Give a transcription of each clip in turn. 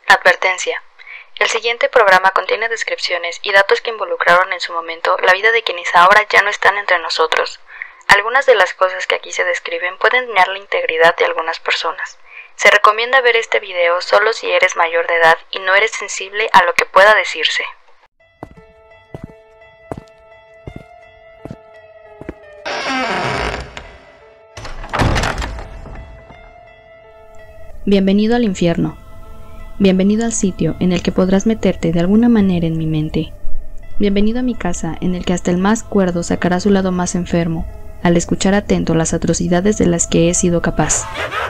Advertencia. El siguiente programa contiene descripciones y datos que involucraron en su momento la vida de quienes ahora ya no están entre nosotros. Algunas de las cosas que aquí se describen pueden dañar la integridad de algunas personas. Se recomienda ver este video solo si eres mayor de edad y no eres sensible a lo que pueda decirse. Bienvenido al infierno. Bienvenido al sitio en el que podrás meterte de alguna manera en mi mente. Bienvenido a mi casa en el que hasta el más cuerdo sacará su lado más enfermo, al escuchar atento las atrocidades de las que he sido capaz.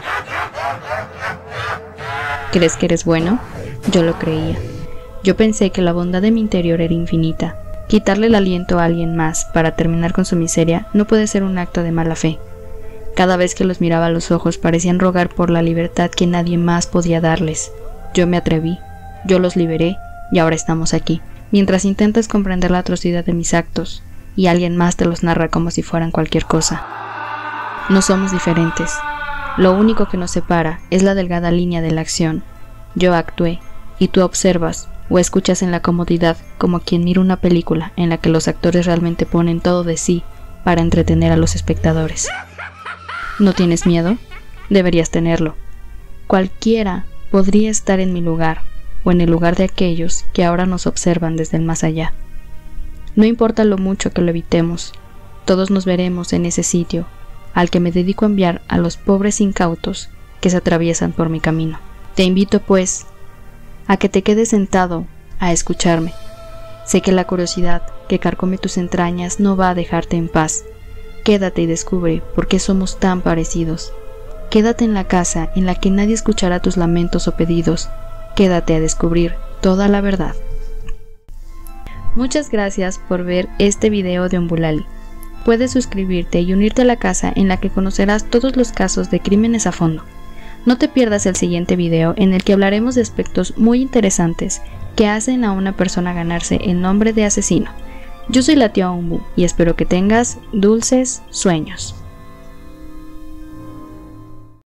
¿Crees que eres bueno? Yo lo creía. Yo pensé que la bondad de mi interior era infinita. Quitarle el aliento a alguien más para terminar con su miseria no puede ser un acto de mala fe. Cada vez que los miraba a los ojos parecían rogar por la libertad que nadie más podía darles. Yo me atreví, yo los liberé y ahora estamos aquí. Mientras intentas comprender la atrocidad de mis actos y alguien más te los narra como si fueran cualquier cosa. No somos diferentes. Lo único que nos separa es la delgada línea de la acción. Yo actué y tú observas o escuchas en la comodidad como quien mira una película en la que los actores realmente ponen todo de sí para entretener a los espectadores. ¿No tienes miedo? Deberías tenerlo. Cualquiera podría estar en mi lugar o en el lugar de aquellos que ahora nos observan desde el más allá. No importa lo mucho que lo evitemos, todos nos veremos en ese sitio al que me dedico a enviar a los pobres incautos que se atraviesan por mi camino. Te invito, pues, a que te quedes sentado a escucharme. Sé que la curiosidad que carcome tus entrañas no va a dejarte en paz. Quédate y descubre por qué somos tan parecidos. Quédate en la casa en la que nadie escuchará tus lamentos o pedidos. Quédate a descubrir toda la verdad. Muchas gracias por ver este video de Ombulali. Puedes suscribirte y unirte a la casa en la que conocerás todos los casos de crímenes a fondo. No te pierdas el siguiente video en el que hablaremos de aspectos muy interesantes que hacen a una persona ganarse el nombre de asesino. Yo soy la tía Ombu y espero que tengas dulces sueños.